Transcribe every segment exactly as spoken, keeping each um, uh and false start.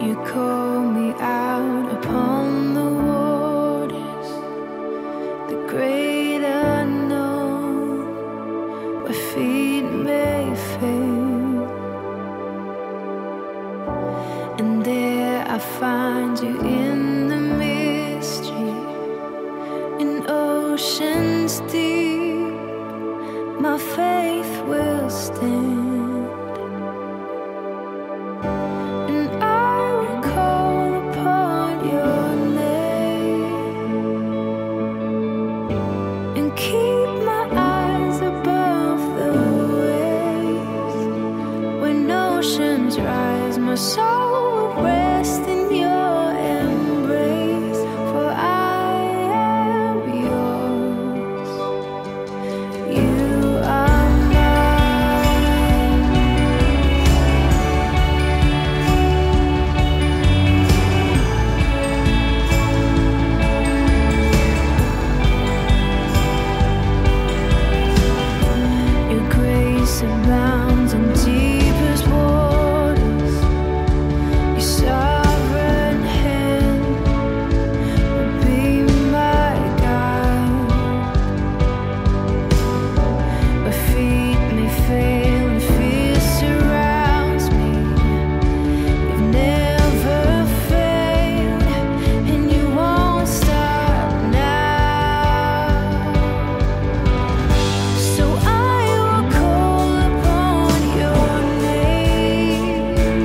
you call me out upon the waters, the great unknown, where feet may fail, and there I find you in the mystery, in oceans deep, my faith will stand. My soul will rest in your embrace, for I am yours. You are mine. Your grace abounds in deepest waters. Sovereign hand will be my guide. My feet may fail and fear surrounds me. You've never failed, and you won't stop now. So I will call upon your name.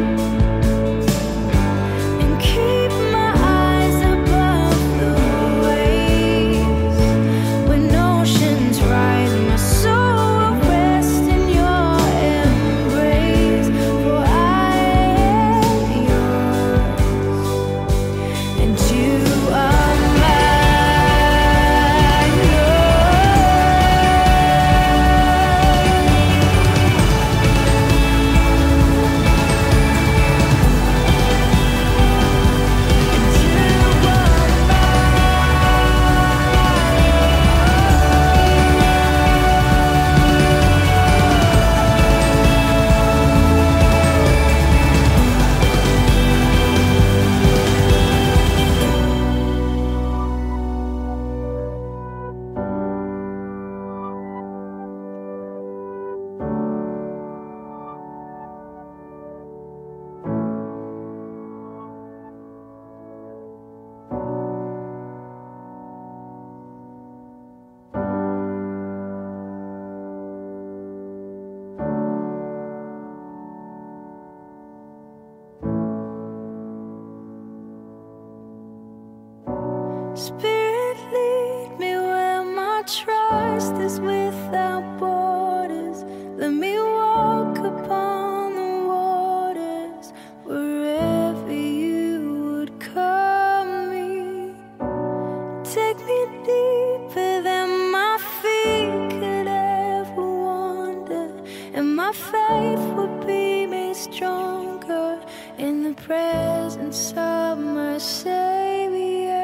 Spirit, lead me where my trust is without borders. Let me walk upon the waters wherever you would call me. Take me deeper than my feet could ever wander, and my faith would be made stronger in the presence of my Savior.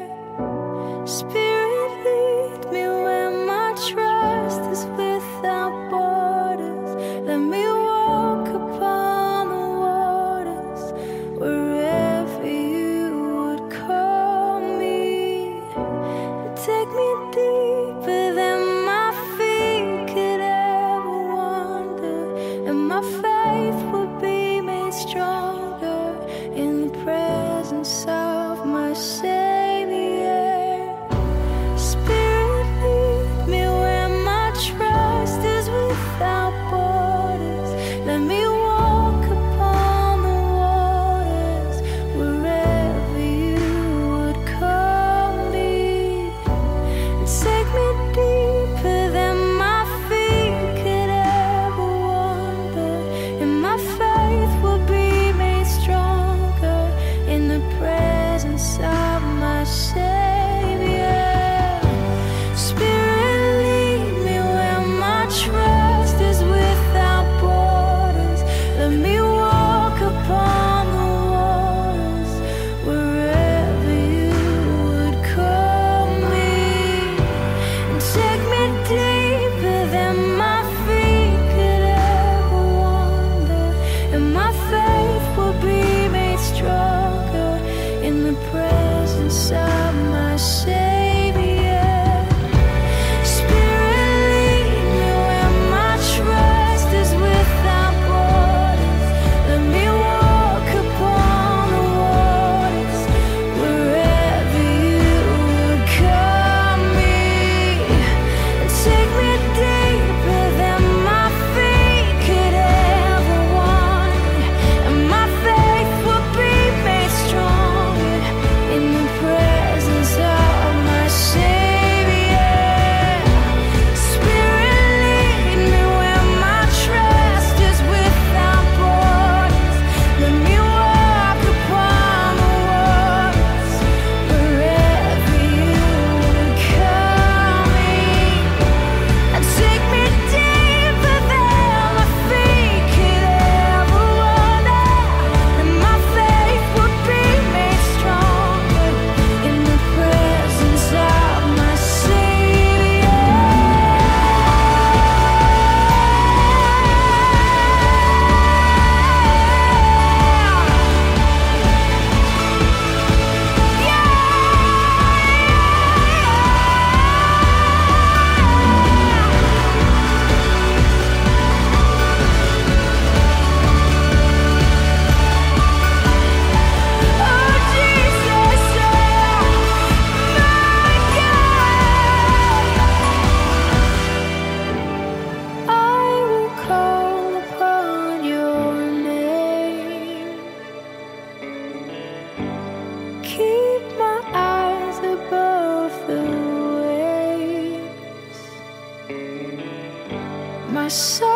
Spirit, lead me where my trust is without borders. Let me walk upon the waters wherever you would call me. Take me deeper than my feet could ever wander, and my faith would be made stronger in the presence of keep my eyes above the waves. My soul